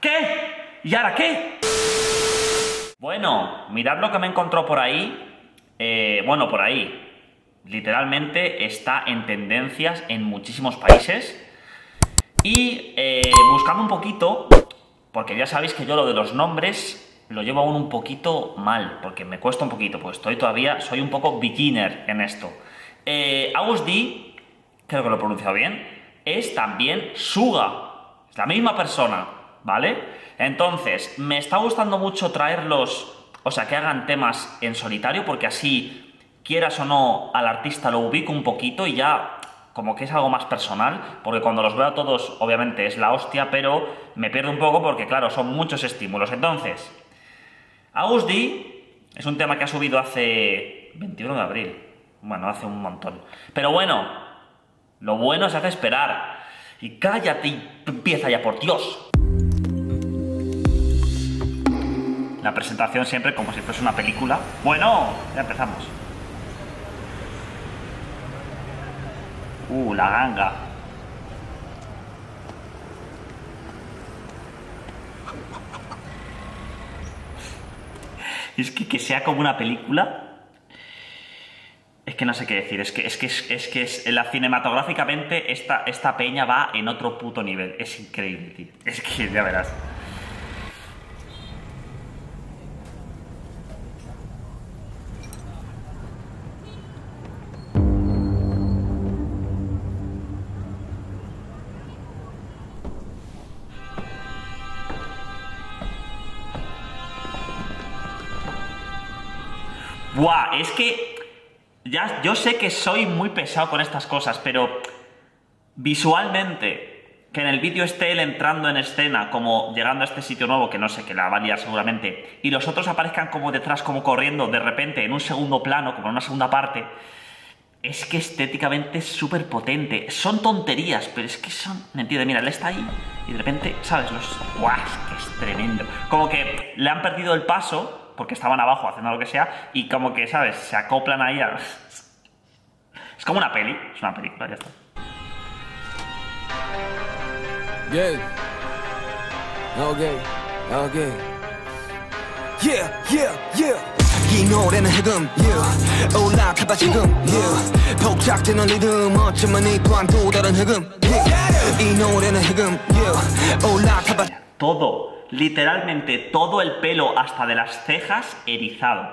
¿Qué? ¿Y ahora qué? Bueno, mirad lo que me encontró por ahí. Bueno, por ahí. Literalmente está en tendencias en muchísimos países. Y buscando un poquito, porque ya sabéis que yo lo de los nombres lo llevo aún un poquito mal, porque me cuesta un poquito, pues soy un poco beginner en esto. August D, creo que lo he pronunciado bien, es también Suga, es la misma persona, ¿vale? Entonces, me está gustando mucho traerlos, o sea, que hagan temas en solitario, porque así, quieras o no, al artista lo ubico un poquito y ya como que es algo más personal, porque cuando los veo a todos, obviamente es la hostia, pero me pierdo un poco porque, claro, son muchos estímulos. Entonces, August D es un tema que ha subido hace 21 de abril. Bueno, hace un montón. Pero bueno, lo bueno se hace esperar. Y cállate y empieza ya, por Dios. La presentación siempre como si fuese una película. Bueno, ya empezamos. La ganga. Es que sea como una película. Es que no sé qué decir. Es que cinematográficamente esta peña va en otro puto nivel. Es increíble, tío. Es que ya verás. Buah, es que ya, yo sé que soy muy pesado con estas cosas, pero visualmente, que en el vídeo esté él entrando en escena, como llegando a este sitio nuevo, que no sé, que la va a liar seguramente, y los otros aparezcan como detrás, como corriendo, de repente, en un segundo plano, como en una segunda parte, es que estéticamente es súper potente. Son tonterías, pero es que son... ¿Me entiendes? Mira, él está ahí y de repente, ¿sabes? ¡Guau! Es que es tremendo. Como que le han perdido el paso porque estaban abajo haciendo lo que sea, y como que, ¿sabes? Se acoplan ahí a... Es como una peli, es una película, ya está. Yeah. Okay. Okay. Yeah, yeah, yeah. 이 노래는 해금, yeah. 올라타봐 지금, yeah. 복잡되는 리듬 어쩌면 이 또한 또 다른 해금, yeah. 이 노래는 해금, yeah. 올라타봐. Todo. Literalmente todo el pelo hasta de las cejas erizado.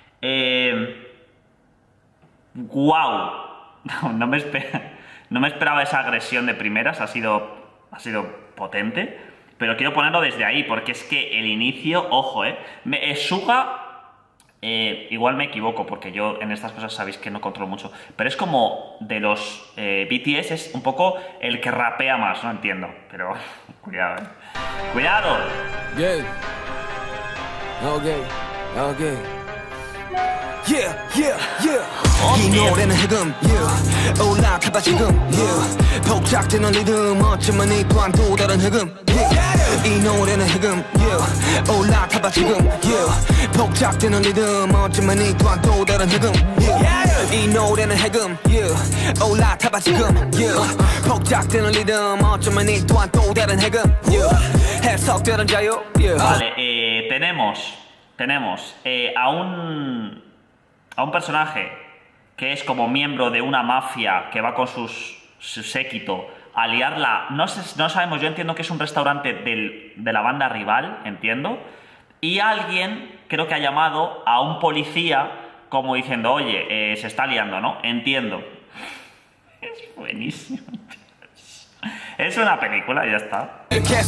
¡Guau! No me esperaba esa agresión de primeras, ha sido potente, pero quiero ponerlo desde ahí, porque es que el inicio, ojo, Suga, igual me equivoco, porque yo en estas cosas sabéis que no controlo mucho, pero es como de los BTS, es un poco el que rapea más, no entiendo, pero cuidado, ¡cuidado! Yeah. Okay. Okay. Yeah, yeah, yeah. 이 노래는 해금, yeah. 올라타봐 지금, yeah. 복잡되는 리듬 어쩌면 이 또한 또 다른 해금, yeah. 이 노래는 해금, yeah. 올라타봐 지금, yeah. 복잡되는 리듬 어쩌면 이 또한 또 다른 해금, yeah. 이 노래는 해금, yeah. 올라타봐 지금, yeah. 복잡되는 리듬 어쩌면 이 또한 또 다른 해금, yeah. 해석되는 자유, yeah. Vale, tenemos a un personaje que es como miembro de una mafia que va con su séquito a liarla. No sabemos, yo entiendo que es un restaurante de la banda rival, entiendo. Y alguien creo que ha llamado a un policía como diciendo, oye, se está liando, ¿no? Entiendo. Es buenísimo. Es una película, ya está.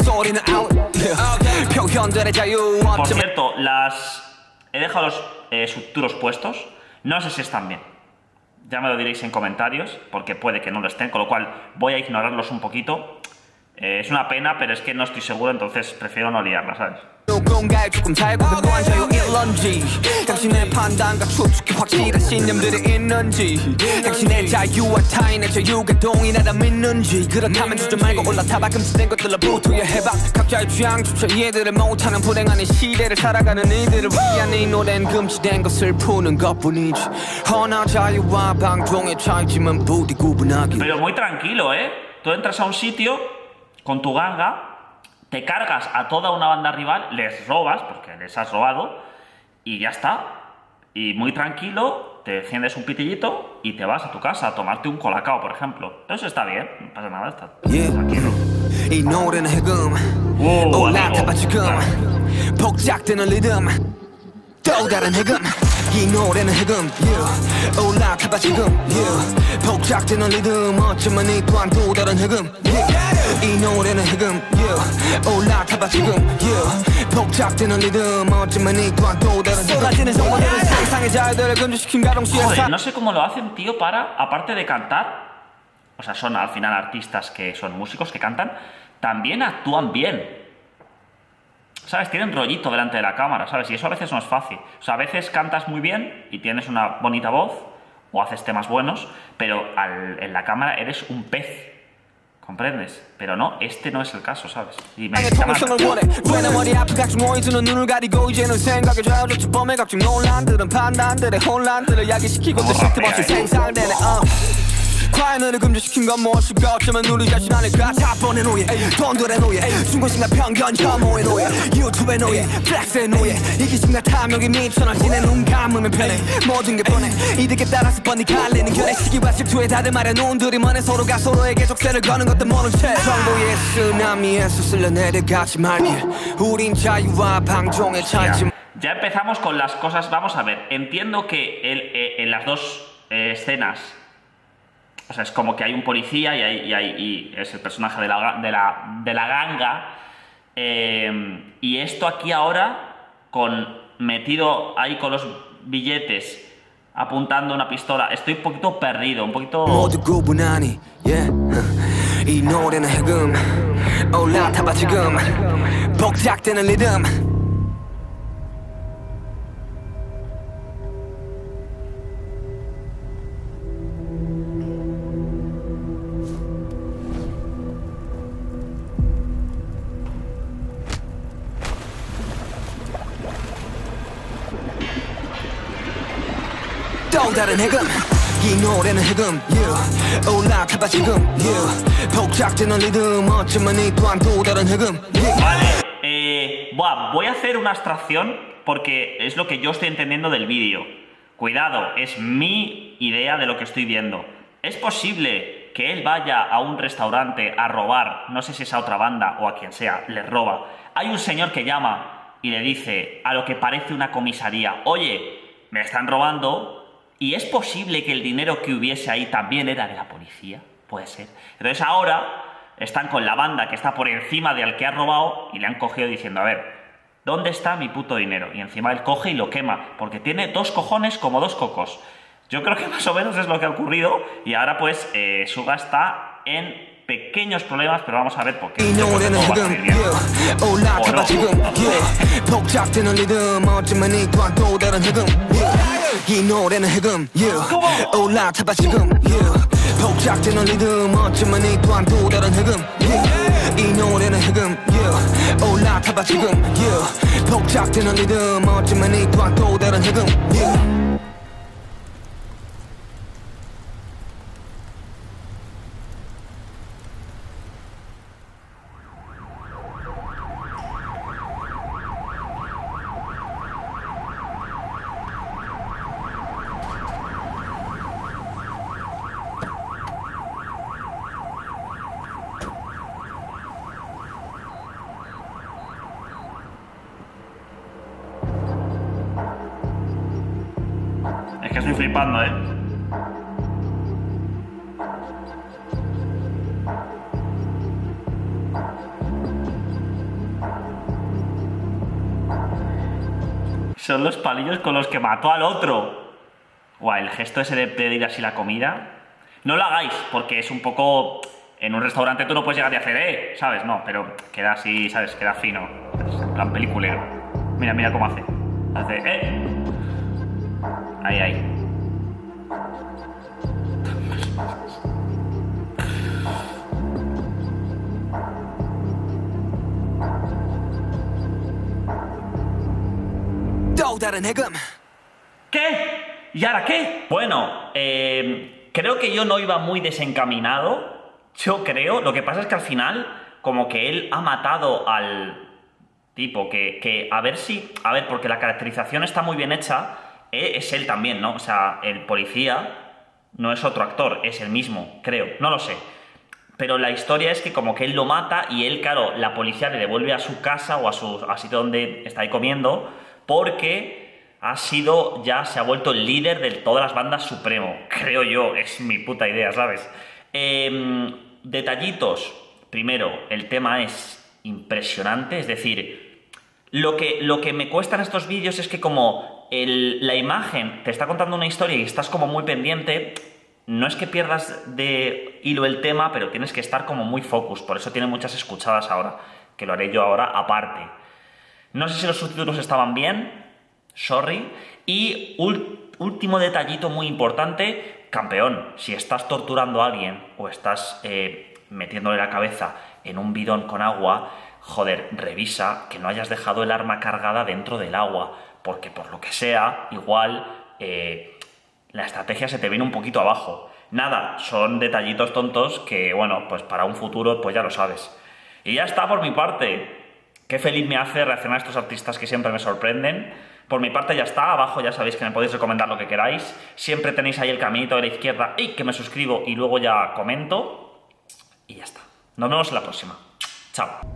Por cierto, he dejado los subtítulos puestos. No sé si están bien. Ya me lo diréis en comentarios, porque puede que no lo estén, con lo cual voy a ignorarlos un poquito. Es una pena, pero es que no estoy seguro, entonces prefiero no liarla, ¿sabes? 누군가의 조금 잘못된 자유일런지 당신의 판단과 추측이 확실한 신념들이 있는지 당신의 자유와 타인의 자유가 동일하다 믿는지 그렇다면 주저 말고 올라타봐 금지된 것들로부터 해봐 각자의 취향조차 이해들을 못하는 불행한 이 시대를 살아가는 이들을 위한 이 노래는 금지된 것을 푸는 것뿐이지 허나 자유와 방종의 차이지만 부디 구분하기 Pero muy tranquilo, ¿eh? Tú entras a un sitio con tu ganga, te cargas a toda una banda rival, les robas, porque les has robado, y ya está. Y muy tranquilo, te enciendes un pitillito y te vas a tu casa a tomarte un colacao, por ejemplo. Entonces está bien, no pasa nada, está tranquilo. 이 노래는 흑음 yeah. 올라타봐 지금 yeah. 복잡되는 리듬 어쩌면 이 또한 또 다른 흑음 yeah. 이 노래는 흑음 yeah. 올라타봐 지금 yeah. 복잡되는 리듬 어쩌면 이 또한 또 다른 쏟아지는 정보들은 상상의 자유들을 금지시킨 가동시에 Joder, no sé cómo lo hacen, tío, para, aparte de cantar, o sea, son al final artistas que son músicos que cantan, también actúan bien. ¿Sabes? Tienen rollito delante de la cámara, ¿sabes? Y eso a veces no es fácil. O sea, a veces cantas muy bien y tienes una bonita voz o haces temas buenos, pero en la cámara eres un pez. ¿Comprendes? Pero no, este no es el caso, ¿sabes? Y me llama... 과연을 금지시킨 건 무엇일까 어쩌면 우리 자신 아닐까 자본의 노예 돈들의 노예 중고심과 편견 혐오의 노예 유튜브의 노예 플렉스의 노예 이기심과 탐욕이 미쳐나지는 눈 감으면 편해 모든 게 뻔해 이득에 따라서 뻔히 갈리는 견해 시기와 질투에 다들 말해 눈들이 먼해 서로가 서로에게 족쇄를 거는 것도 모른 채 정보의 쓰나미에서 쓸려 내려가지 말길 우린 자유와 방종의 차이지. Ya empezamos con las cosas. Vamos a ver, entiendo que en las dos escenas, o sea, es como que hay un policía y es el personaje de la ganga. Y esto aquí ahora, metido ahí con los billetes, apuntando una pistola, estoy un poquito perdido, un poquito... 또 다른 해금 이 노래는 흑음 yeah. 올라타봐 지금 yeah. 복잡되는 리듬 어쩌면 이 또한 또 다른 흑음 yeah. Vale, voy a hacer una abstracción porque es lo que yo estoy entendiendo del vídeo. Cuidado, es mi idea de lo que estoy viendo. ¿Es posible que él vaya a un restaurante a robar, no sé si es a otra banda o a quien sea, le roba? Hay un señor que llama y le dice a lo que parece una comisaría: oye, me están robando. ¿Y es posible que el dinero que hubiese ahí también era de la policía? Puede ser. Entonces ahora están con la banda que está por encima de al que ha robado y le han cogido diciendo: a ver, ¿dónde está mi puto dinero? Y encima él coge y lo quema, porque tiene dos cojones como dos cocos. Yo creo que más o menos es lo que ha ocurrido y ahora pues Suga está en pequeños problemas, pero vamos a ver por qué. No va a salir bien. O no. 이 노래는 흑음 yeah. 올라타봐 지금 yeah. 복잡되는 리듬 어쩌면 이 또한 또 다른 흑음 yeah. 이 노래는 흑음 yeah. 올라타봐 지금 yeah. 복잡되는 리듬 어쩌면 이 또한 또 다른 흑음 yeah. Es que estoy flipando, ¿eh? Son los palillos con los que mató al otro. Guau, el gesto ese de pedir así la comida. No lo hagáis, porque es un poco... En un restaurante tú no puedes llegar y hacer, ¿sabes? No, pero queda así, ¿sabes? Queda fino. Es en plan peliculero. Mira, mira cómo hace. Hace, Ahí, ahí. ¿Qué? ¿Y ahora qué? Bueno, creo que yo no iba muy desencaminado. Yo creo. Lo que pasa es que al final, como que él ha matado al tipo, que a ver si... A ver, porque la caracterización está muy bien hecha, es él también, ¿no? O sea, el policía no es otro actor, es el mismo, creo, no lo sé. Pero la historia es que como que él lo mata y él, claro, la policía le devuelve a su casa o a sitio donde está ahí comiendo, porque se ha vuelto el líder de todas las bandas supremo. Creo yo, es mi puta idea, ¿sabes? Detallitos. Primero, el tema es impresionante, es decir, lo que me cuesta en estos vídeos es que como la imagen te está contando una historia y estás como muy pendiente, no es que pierdas de hilo el tema, pero tienes que estar como muy focus, por eso tiene muchas escuchadas ahora, que lo haré yo ahora aparte. No sé si los subtítulos estaban bien, sorry. Y último detallito muy importante, campeón, si estás torturando a alguien o estás metiéndole la cabeza en un bidón con agua, joder, revisa que no hayas dejado el arma cargada dentro del agua, porque por lo que sea, igual la estrategia se te viene un poquito abajo. Nada, son detallitos tontos que, bueno, pues para un futuro, pues ya lo sabes. Y ya está por mi parte. Qué feliz me hace reaccionar a estos artistas que siempre me sorprenden. Por mi parte ya está, abajo ya sabéis que me podéis recomendar lo que queráis. Siempre tenéis ahí el caminito de la izquierda y que me suscribo y luego ya comento. Y ya está. Nos vemos en la próxima. Chao.